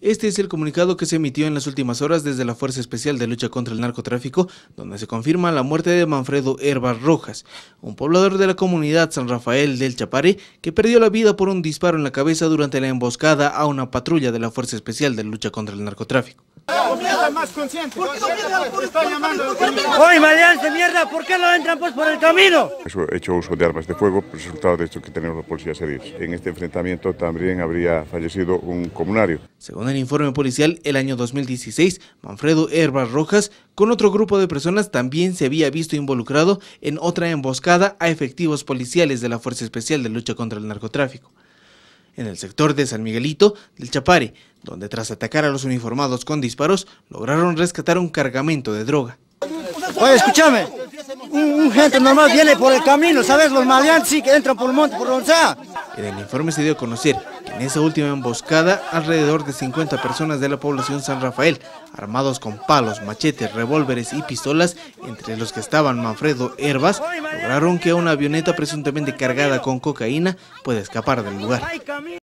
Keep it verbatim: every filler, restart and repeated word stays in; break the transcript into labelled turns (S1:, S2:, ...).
S1: Este es el comunicado que se emitió en las últimas horas desde la Fuerza Especial de Lucha contra el Narcotráfico, donde se confirma la muerte de Manfredo Herbas Rojas, un poblador de la comunidad San Rafael del Chapare, que perdió la vida por un disparo en la cabeza durante la emboscada a una patrulla de la Fuerza Especial de Lucha contra el Narcotráfico.
S2: ¡Oye, maleante mierda! ¿Por qué no entran pues por el camino?
S3: Eso, he hecho uso de armas de fuego, resultado de esto que tenemos los policías heridos. En este enfrentamiento también habría fallecido un comunario.
S1: Según el informe policial, el año dos mil dieciséis, Manfredo Herbas Rojas, con otro grupo de personas, también se había visto involucrado en otra emboscada a efectivos policiales de la Fuerza Especial de Lucha contra el Narcotráfico, en el sector de San Miguelito del Chapare, donde tras atacar a los uniformados con disparos, lograron rescatar un cargamento de droga.
S2: Oye, escúchame, un, un gente normal viene por el camino, ¿sabes? Los maleantes sí que entran por el monte, por donde sea.
S1: En el informe se dio a conocer que en esa última emboscada, alrededor de cincuenta personas de la población San Rafael, armados con palos, machetes, revólveres y pistolas, entre los que estaban Manfredo Herbas, lograron que una avioneta presuntamente cargada con cocaína pueda escapar del lugar.